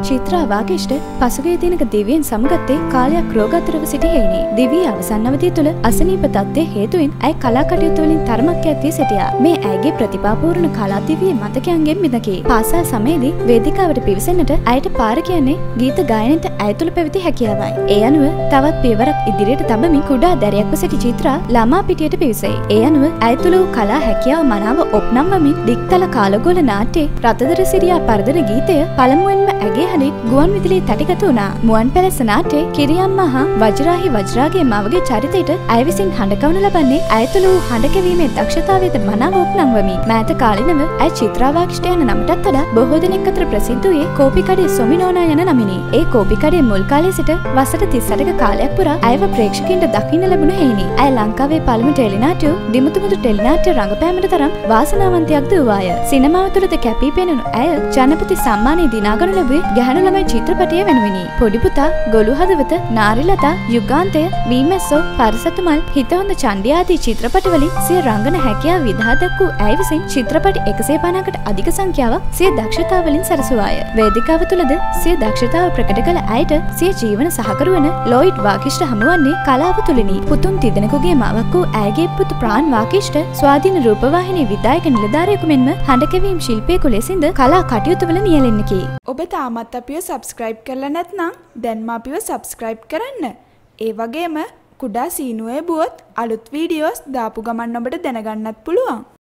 චිත්‍රා වාගේෂ්ට පසුගිය දිනක දිව්‍යන් සමගත්තේ කාලයක් රෝගාතුරව සිටි හේිනේ. දිව්‍ය අවසන් අවධිය තුළ අසනීප තත්ත්වයේ හේතුවෙන් ඇය කලා කටයුතු වලින් තරමක් ඈත් වී සිටියා. මේ ඇයගේ ප්‍රතිභාපූර්ණ කලා දිවියේ මතකයන්ගෙන් මිදකි. පාසල් සමයේදී වේදිකාවට පිවිසෙන්නට ඇයට පාර කියන්නේ ගීත ගායනයට ඇය තුළ පැවති හැකියාවයි. ඒ අනුව තවත් පියවරක් ඉදිරියට තබමින් කුඩා දැරියක්ව සිටි චිත්‍රා ළමා පිටියට පිවිසෙයි. ඒ අනුව ඇය තුළ වූ කලා හැකියාව මනාව ඔප්නම්වමින් දික්තල කාලගෝල නාට්‍යයේ රතදර සිරියා පරදන ගීතය පළමුවෙන්ම ඇගේ හඬින් ගුවන් විදුලියේ තැටිගත වුණා. මුවන් පැලැස්ස නාට්‍යයේ කිරියම්මා හා වජිරාහි වජිරාගේ මවගේ චරිතයට ඇය විසින් හඬ කවනු ලබන්නේ ඇය තුළ වූ හඬ කැවීමේ දක්ෂතාවයද මනාව ඔප්නම්වමින්. මෑත කාලිනව ඇය චිත්‍රා වාග්ෂ්ට යන නමටත් වඩා බොහෝ දෙනෙක් අතර ප්‍රසිද්ධ වූයේ කෝපිකඩේ සොමිනෝනා යන නමිනි. ඒ කෝපිකඩේ මුල් කාලයේ සිට වසර 38ක කාලයක් පුරා ඇයව ප්‍රේක්ෂකයන්ට දකින්න ලැබුණ හේිනි. ඇය ලංකාවේ පළමු ටෙලිනාට්‍ය දිමුතුමුතු ටෙලිනාට්‍ය රංගපෑමට තරම් වාසනාවන්තයක්ද වූවාය. සිනමාව තුළද කැපී පෙනුණු ඇය ජනපති සම්මානය දිනාගනු ලැබුවේ ගැහැණු ළමයි චිත්‍රපටය වෙනුවෙනි. පොඩි පුතා, ගොළු හදවත, නාරිලතා, යුගාන්තය, වීමැස්සෝ, පරසතුමල්, හිතහොඳ චණ්ඩි ආදී චිත්‍රපටවලින් සිය රංගන හැකියාව විදහා දක්වූ ඇය විසින් චිත්‍රපටි 150කට අධික සංඛ්‍යාවක් සිය දක්ෂතාවලින් සැරසුවාය. වේදිකාව තුළද සිය දක්ෂතාව ප්‍රකට කළ ඇයට සිය ජීවන සහකරුවන ලොයිඩ් වාගිෂ්ට හමුවන්නේ කලාව තුළිනි. පුතුන් තිදෙනෙකුගේ මවක් වූ ඇයගේ පුතු ප්‍රාන් වාගිෂ්ට ස්වාධීන රූපවාහිනී විදායක නිලධාරියෙකු මෙන්ම හඬකැවීම් ශිල්පියෙකු ලෙසින්ද කලා කටයුතුවල නියැලෙන්නකි. ඔබ තාමත් අපිව සබ්ස්ක්‍රයිබ් කරලා නැත්නම් දැන්ම අපිව සබ්ස්ක්‍රයිබ් කරන්න. ඒ වගේම කුඩා සීනුවේ බුවොත් අලුත් වීඩියෝස් දාපු ගමන් ඔබට දැනගන්නත් පුළුවන්.